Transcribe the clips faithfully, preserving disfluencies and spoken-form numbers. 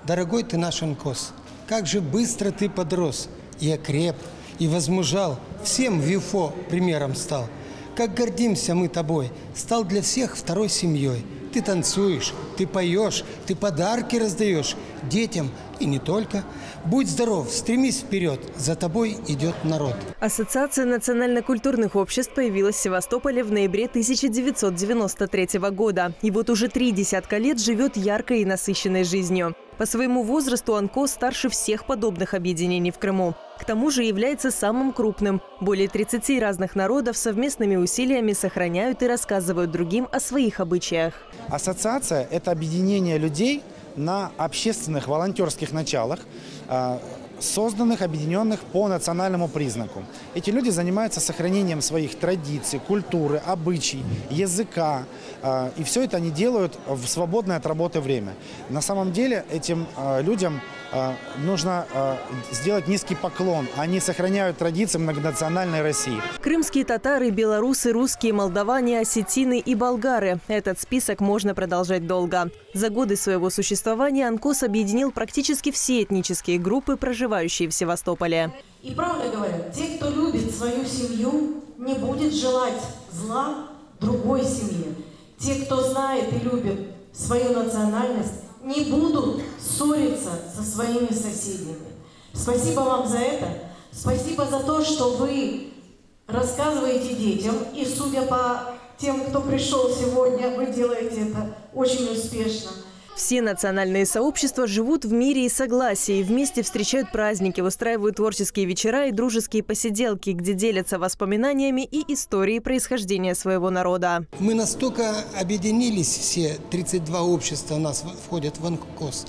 Дорогой ты наш Анкос, как же быстро ты подрос и окреп, и возмужал, всем в ЮФО примером стал. Как гордимся мы тобой, стал для всех второй семьей. Ты танцуешь, ты поешь, ты подарки раздаешь детям и не только. Будь здоров, стремись вперед, за тобой идет народ. Ассоциация национально-культурных обществ появилась в Севастополе в ноябре тысяча девятьсот девяносто третьего года. И вот уже три десятка лет живет яркой и насыщенной жизнью. По своему возрасту Анкос старше всех подобных объединений в Крыму. К тому же является самым крупным. Более тридцати разных народов совместными усилиями сохраняют и рассказывают другим о своих обычаях. Ассоциация – это объединение людей на общественных волонтерских началах, созданных, объединенных по национальному признаку. Эти люди занимаются сохранением своих традиций, культуры, обычаев, языка. И все это они делают в свободное от работы время. На самом деле этим людям нужно сделать низкий поклон. Они сохраняют традиции многонациональной России. Крымские татары, белорусы, русские, молдаване, осетины и болгары. Этот список можно продолжать долго. За годы своего существования Анкос объединил практически все этнические группы, проживающие в Севастополе. И правда говорят, те, кто любит свою семью, не будет желать зла другой семье. Те, кто знает и любит свою национальность, не будут ссориться со своими соседями. Спасибо вам за это. Спасибо за то, что вы рассказываете детям. И судя по тем, кто пришел сегодня, вы делаете это очень успешно. Все национальные сообщества живут в мире и согласии. Вместе встречают праздники, устраивают творческие вечера и дружеские посиделки, где делятся воспоминаниями и историей происхождения своего народа. Мы настолько объединились, все тридцать два общества у нас входят в Анкос,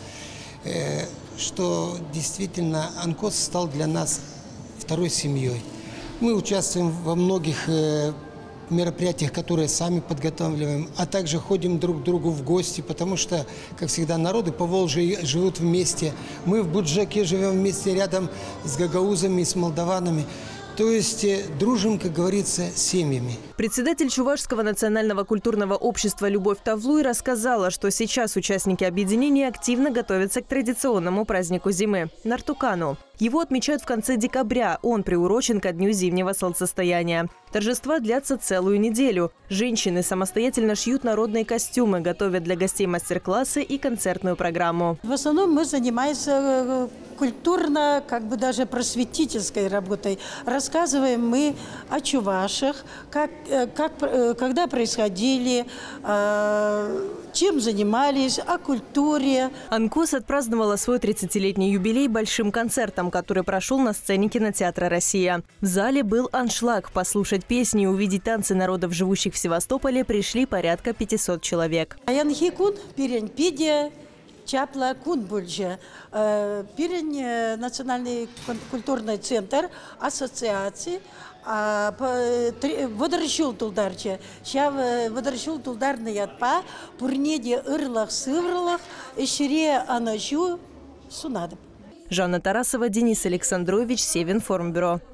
что действительно Анкос стал для нас второй семьей. Мы участвуем во многих мероприятиях, которые сами подготавливаем, а также ходим друг к другу в гости, потому что, как всегда, народы Поволжья живут вместе. Мы в Буджаке живем вместе рядом с гагаузами, с молдаванами. То есть дружим, как говорится, семьями. Председатель Чувашского национального культурного общества Любовь Тавлуй рассказала, что сейчас участники объединения активно готовятся к традиционному празднику зимы – Нартукану. Его отмечают в конце декабря, он приурочен ко дню зимнего солнцестояния. Торжества длятся целую неделю. Женщины самостоятельно шьют народные костюмы, готовят для гостей мастер-классы и концертную программу. В основном мы занимаемся культурно, как бы даже просветительской работой. Рассказываем мы о чувашах, как, как, когда происходили, чем занимались, о культуре. Анкос отпраздновала свой тридцатилетний юбилей большим концертом, который прошел на сцене кинотеатра «Россия». В зале был аншлаг. Послушать песни и увидеть танцы народов, живущих в Севастополе, пришли порядка пятисот человек. Аянхикун, Пирень-Пидия, Чапла, Кунбульджа. Пирень, национальный культурный центр ассоциации. Водорщул тулдарча. Сейчас водорщул тулдарный ятпа, пурнеде ырлах сыврлах, эшире анащу сунадом. Жанна Тарасова, Денис Александрович, Севинформбюро.